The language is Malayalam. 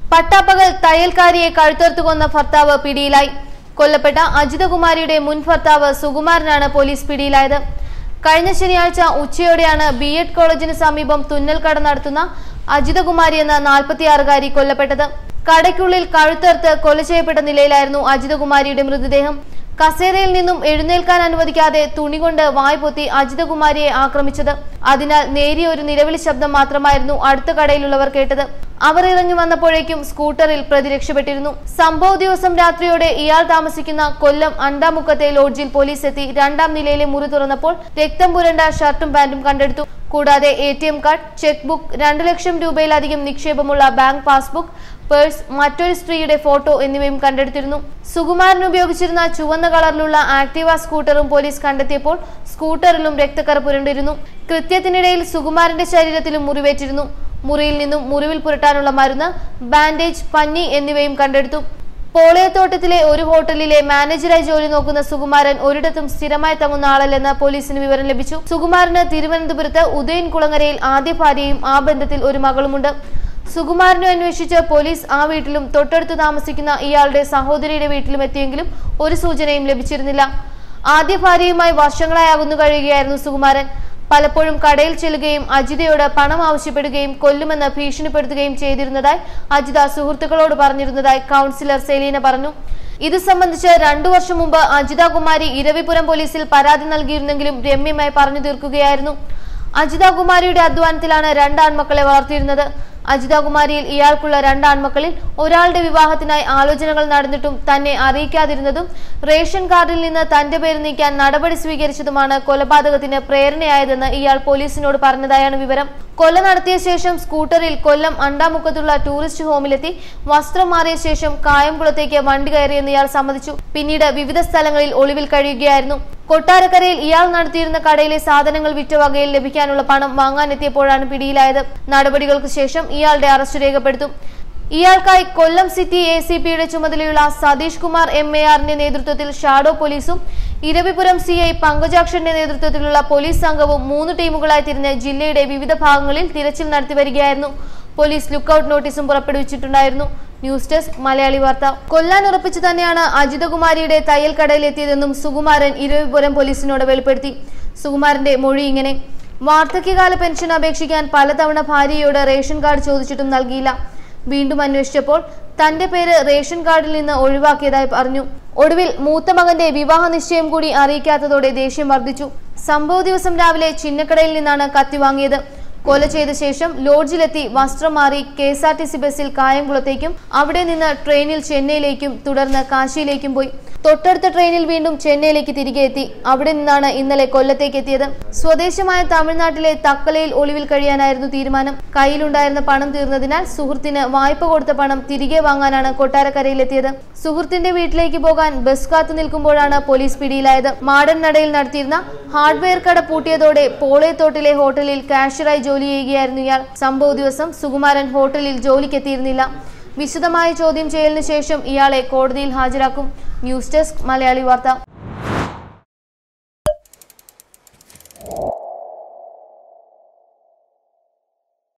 പട്ടാപ്പകൽ തയ്യൽക്കാരിയെ കഴുത്തറുത്തു കൊന്ന ഭർത്താവ് പിടിയിലായി. കൊല്ലപ്പെട്ട അജിതകുമാരിയുടെ മുൻ ഭർത്താവ് സുകുമാരനാണ് പോലീസ് പിടിയിലായത്. കഴിഞ്ഞ ശനിയാഴ്ച ഉച്ചയോടെയാണ് ബി.എഡ് കോളേജിന് സമീപം തുന്നൽക്കട നടത്തുന്ന അജിതകുമാരി എന്ന 46-കാരി കൊല്ലപ്പെട്ടത്. കടയ്ക്കുള്ളിൽ കഴുത്തറുത്ത് കൊല ചെയ്യപ്പെട്ട നിലയിലായിരുന്നു അജിതകുമാരിയുടെ മൃതദേഹം. കസേരയിൽ നിന്നും എഴുന്നേൽക്കാൻ അനുവദിക്കാതെ തുണികൊണ്ട് വായ്പൊത്തി അജിതകുമാരിയെ ആക്രമിച്ചത്. അതിനാൽ നേരിയ ഒരു നിലവിളി ശബ്ദം മാത്രമായിരുന്നു അടുത്ത കടയിലുള്ളവർ കേട്ടത്. അവർ ഇറങ്ങി വന്നപ്പോഴേക്കും സ്കൂട്ടറിൽ പ്രതി രക്ഷപ്പെട്ടിരുന്നു. സംഭവ ദിവസം രാത്രിയോടെ ഇയാൾ താമസിക്കുന്ന കൊല്ലം അണ്ടാമുക്കത്തെ ലോഡ്ജിൽ പോലീസ് എത്തി 2ാം നിലയിലെ മുറി തുറന്നപ്പോൾ രക്തം പുരണ്ട ഷർട്ടും പാന്റും കണ്ടെടുത്തു. കൂടാതെ ATM card, check book, 2 lakh രൂപയിലധികം നിക്ഷേപമുള്ള ബാങ്ക് പാസ്ബുക്ക്, പേഴ്സ്, മറ്റൊരു സ്ത്രീയുടെ ഫോട്ടോ എന്നിവയും കണ്ടെടുത്തിരുന്നു. സുകുമാരൻ ഉപയോഗിച്ചിരുന്ന ചുവന്ന കളറിലുള്ള ആക്ടിവ സ്കൂട്ടറും പോലീസ് കണ്ടെത്തിയപ്പോൾ സ്കൂട്ടറിലും രക്തക്കറ പുരണ്ടിരുന്നു. കൃത്യത്തിനിടയിൽ സുകുമാരന്റെ ശരീരത്തിലും മുറിവേറ്റിരുന്നു. മുറിയിൽ നിന്നും മുറിവിൽ പുരട്ടാനുള്ള മരുന്ന്, ബാൻഡേജ്, പഞ്ഞി എന്നിവയും കണ്ടെടുത്തു. പോളയത്തോട്ടത്തിലെ ഒരു ഹോട്ടലിലെ മാനേജറായി ജോലി നോക്കുന്ന സുകുമാരൻ ഒരിടത്തും സ്ഥിരമായി തങ്ങുന്ന ആളല്ലെന്ന് പോലീസിന് വിവരം ലഭിച്ചു. സുകുമാരന് തിരുവനന്തപുരത്ത് ഉദയൻകുളങ്ങരയിൽ ആദ്യ ഭാര്യയും ആ ബന്ധത്തിൽ ഒരു മകളുമുണ്ട്. സുകുമാരനെ അന്വേഷിച്ച് പോലീസ് ആ വീട്ടിലും തൊട്ടടുത്ത് താമസിക്കുന്ന ഇയാളുടെ സഹോദരിയുടെ വീട്ടിലും എത്തിയെങ്കിലും ഒരു സൂചനയും ലഭിച്ചിരുന്നില്ല. ആദ്യ ഭാര്യയുമായി വർഷങ്ങളായി അകന്നു കഴിയുകയായിരുന്നു സുകുമാരൻ. പലപ്പോഴും കടയിൽ ചെല്ലുകയും അജിതയോട് പണം ആവശ്യപ്പെടുകയും കൊല്ലുമെന്ന് ഭീഷണിപ്പെടുത്തുകയും ചെയ്തിരുന്നതായി അജിത സുഹൃത്തുക്കളോട് പറഞ്ഞിരുന്നതായി കൗൺസിലർ സെലീന പറഞ്ഞു. ഇത് സംബന്ധിച്ച് 2 വർഷം മുമ്പ് അജിതകുമാരി ഇരവിപുരം പോലീസിൽ പരാതി നൽകിയിരുന്നെങ്കിലും രമ്യമായി പറഞ്ഞു തീർക്കുകയായിരുന്നു. അജിതകുമാരിയുടെ അധ്വാനത്തിലാണ് 2 ആൺമക്കളെ വളർത്തിയിരുന്നത്. അജിതകുമാരിയിൽ ഇയാൾക്കുള്ള 2 ആൺമക്കളിൽ ഒരാളുടെ വിവാഹത്തിനായി ആലോചനകൾ നടന്നിട്ടും തന്നെ അറിയിക്കാതിരുന്നതും റേഷൻ കാർഡിൽ നിന്ന് തന്റെ പേര് നീക്കാൻ നടപടി സ്വീകരിച്ചതുമാണ് കൊലപാതകത്തിന് പ്രേരണയായതെന്ന് ഇയാൾ പോലീസിനോട് പറഞ്ഞതായാണ് വിവരം. കൊല നടത്തിയ ശേഷം സ്കൂട്ടറിൽ കൊല്ലം അണ്ടാമുക്കത്തുള്ള ടൂറിസ്റ്റ് ഹോമിലെത്തി വസ്ത്രം മാറിയ ശേഷം കായംകുളത്തേക്ക് വണ്ടി കയറിയെന്ന് ഇയാൾ സമ്മതിച്ചു. പിന്നീട് വിവിധ സ്ഥലങ്ങളിൽ ഒളിവിൽ കഴിയുകയായിരുന്നു. കൊട്ടാരക്കരയിൽ ഇയാൾ നടത്തിയിരുന്ന കടയിലെ സാധനങ്ങൾ വിറ്റ വകയിൽ ലഭിക്കാനുള്ള പണം വാങ്ങാനെത്തിയപ്പോഴാണ് പിടിയിലായത്. നടപടികൾക്ക് ശേഷം ഇയാളുടെ അറസ്റ്റ് രേഖപ്പെടുത്തും. ഇയാൾക്കായി കൊല്ലം സിറ്റി ACPയുടെ ചുമതലയുള്ള സതീഷ് കുമാർ MARന്റെ നേതൃത്വത്തിൽ ഷാഡോ പോലീസും ഇരവിപുരം CI പങ്കജാക്ഷന്റെ നേതൃത്വത്തിലുള്ള പോലീസ് സംഘവും 3 ടീമുകളായി തിരിഞ്ഞ് ജില്ലയുടെ വിവിധ ഭാഗങ്ങളിൽ തിരച്ചിൽ നടത്തി വരികയായിരുന്നു. പോലീസ് ലുക്കൌട്ട് നോട്ടീസും പുറപ്പെടുവിച്ചിട്ടുണ്ടായിരുന്നു. ന്യൂസ് ഡെസ്ക് മലയാളി വാർത്ത. കൊല്ലാൻ ഉറപ്പിച്ചു തന്നെയാണ് അജിതകുമാരിയുടെ തയ്യൽ കടയിലെത്തിയതെന്നും സുകുമാരൻ ഇരവിപുരം പോലീസിനോട് വെളിപ്പെടുത്തി. സുകുമാരന്റെ മൊഴി ഇങ്ങനെ: വാർദ്ധക്യകാല പെൻഷൻ അപേക്ഷിക്കാൻ പലതവണ ഭാര്യയോട് റേഷൻ കാർഡ് ചോദിച്ചിട്ടും നൽകിയില്ല. വീണ്ടും അന്വേഷിച്ചപ്പോൾ തന്റെ പേര് റേഷൻ കാർഡിൽ നിന്ന് ഒഴിവാക്കിയതായി പറഞ്ഞു. ഒടുവിൽ മൂത്ത മകന്റെ വിവാഹ നിശ്ചയം കൂടി അറിയിക്കാത്തതോടെ ദേഷ്യം വർദ്ധിച്ചു. സംഭവ ദിവസം രാവിലെ ചിന്നക്കടയിൽ നിന്നാണ് കത്തി വാങ്ങിയത്. കൊല ചെയ്ത ശേഷം ലോഡ്ജിലെത്തി വസ്ത്രം മാറി KSRTC ബസ്സിൽ കായംകുളത്തേക്കും അവിടെ നിന്ന് ട്രെയിനിൽ ചെന്നൈയിലേക്കും തുടർന്ന് കാശിയിലേക്കും പോയി. തൊട്ടടുത്ത ട്രെയിനിൽ വീണ്ടും ചെന്നൈയിലേക്ക് തിരികെ എത്തി. അവിടെ നിന്നാണ് ഇന്നലെ കൊല്ലത്തേക്ക് എത്തിയത്. സ്വദേശമായ തമിഴ്നാട്ടിലെ തക്കലയിൽ ഒളിവിൽ കഴിയാനായിരുന്നു തീരുമാനം. കയ്യിലുണ്ടായിരുന്ന പണം തീർന്നതിനാൽ സുഹൃത്തിന് വായ്പ കൊടുത്ത പണം തിരികെ വാങ്ങാനാണ് കൊട്ടാരക്കരയിലെത്തിയത്. സുഹൃത്തിന്റെ വീട്ടിലേക്ക് പോകാൻ ബസ് കാത്തു നിൽക്കുമ്പോഴാണ് പോലീസ് പിടിയിലായത്. മാടൻ നടയിൽ നടത്തിയിരുന്ന ഹാർഡ്വെയർ കട പൂട്ടിയതോടെ പോളയത്തോട്ടിലെ ഹോട്ടലിൽ കാഷ്യറായി ജോലി ചെയ്യുകയായിരുന്നു ഇയാൾ. സംഭവ ദിവസം സുകുമാരൻ ഹോട്ടലിൽ ജോലിക്കെത്തിയിരുന്നില്ല. വിശദമായ ചോദ്യം ചെയ്യലിന് ശേഷം ഇയാളെ കോടതിയിൽ ഹാജരാക്കും. ന്യൂസ് ഡെസ്ക് മലയാളി വാർത്ത.